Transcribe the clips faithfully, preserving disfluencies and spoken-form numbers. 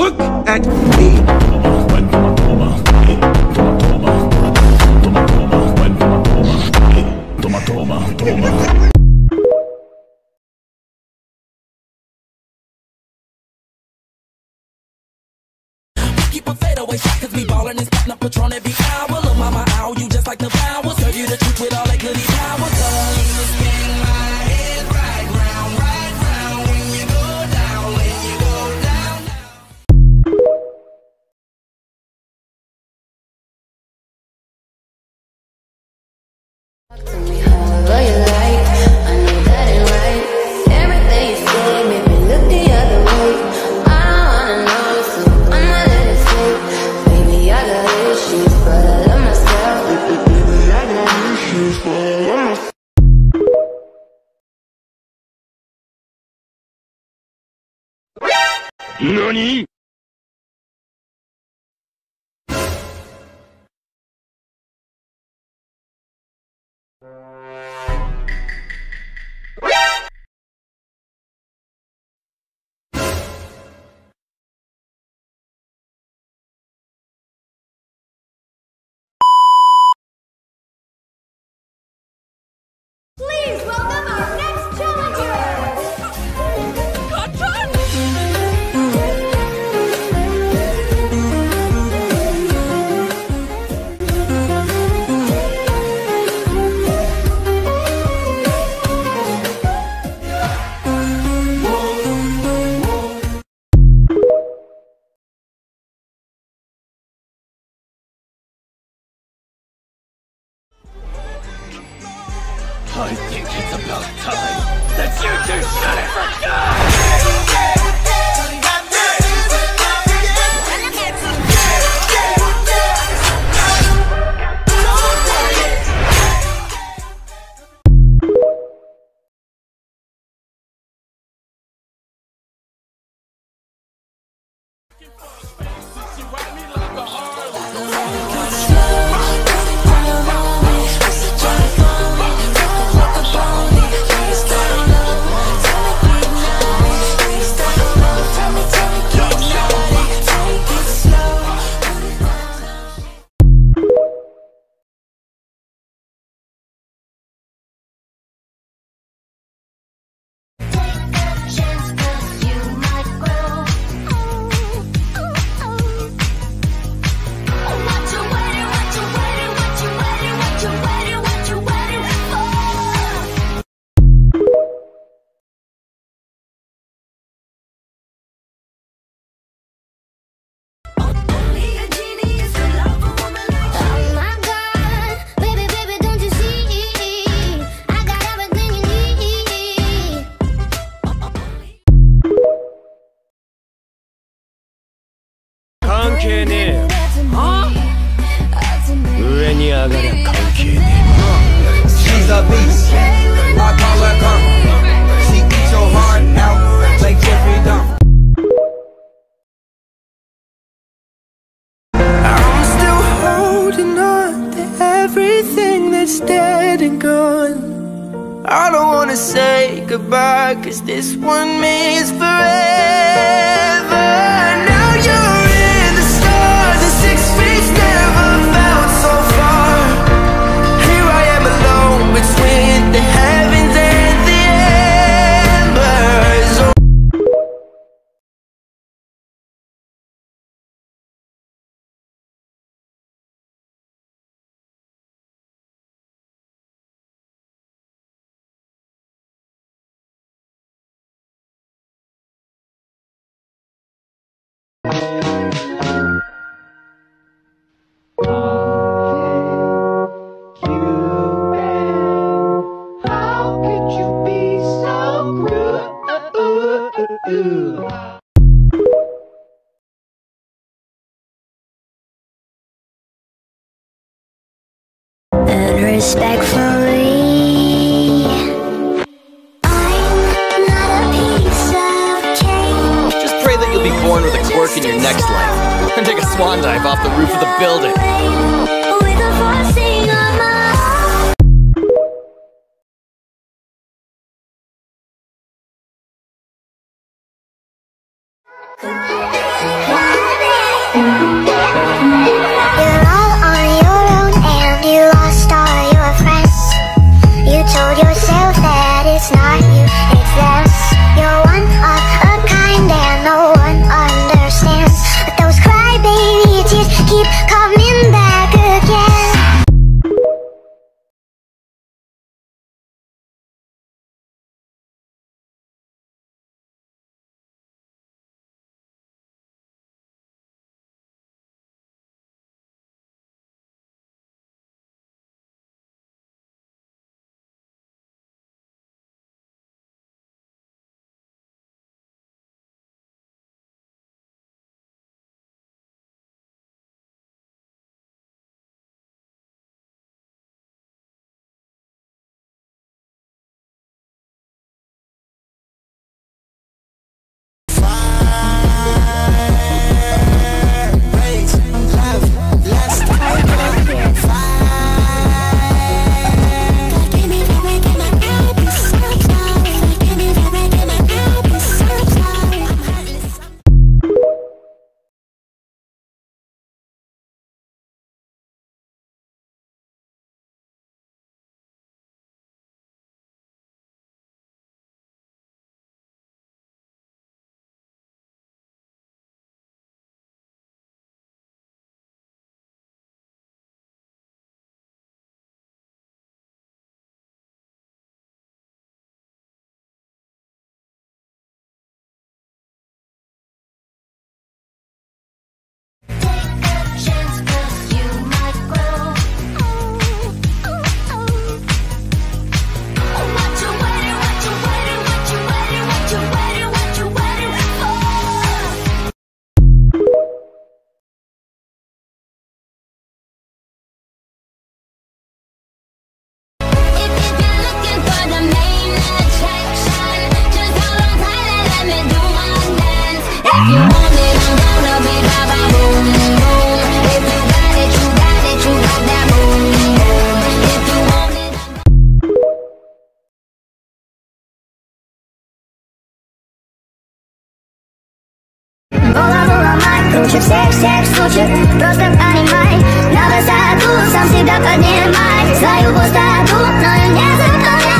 Look at me. Keep a fadeaway shot, cause we ballin' and spittin' up Patron every hour. Lil' mama, ow, you just like the flowers. Serve you the truth with all that goody power. Cause you spin my head right round, right round. When you go down, when you go down, Talk to me however you like. I know that ain't right. Everything you say made me look the other way. I don't wanna know, so I'ma let it slip. Baby, I got issues, but I love myself. Baby, I got issues, but I love myself. NANI?! Please welcome our next challenger! I think it's about time that you two shut it for good! She's a beast. I call her karma. She eats your heart out like Jeffrey Dahmer. I'm still holding on to everything that's dead and gone. I don't wanna say goodbye, cause this one means forever. Now you're in the stars, and six feet never felt so far. Here I am alone between the heavens and the embers. Oh. And respectfully, I'm not a piece of cake. Just pray that you'll be born with a quirk in your next life and take a swan dive off the roof of the building. With a forcing on my heart. You're all on your own and you lost all your friends. You told yourself that it's not you, it's them. You're one of a kind and no one understands. But those crybaby tears keep coming back again. Круче всех, всех случаев, просто понимай. На высоту сам себя поднимай. Свою пустоту, но ее не заполняй.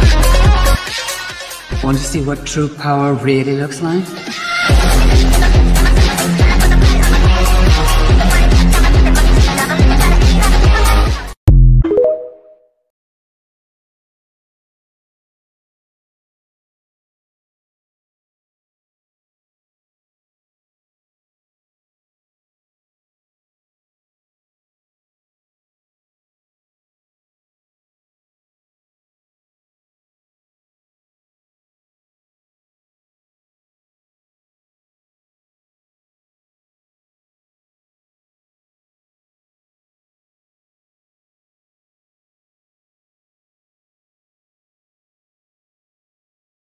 Want to see what true power really looks like?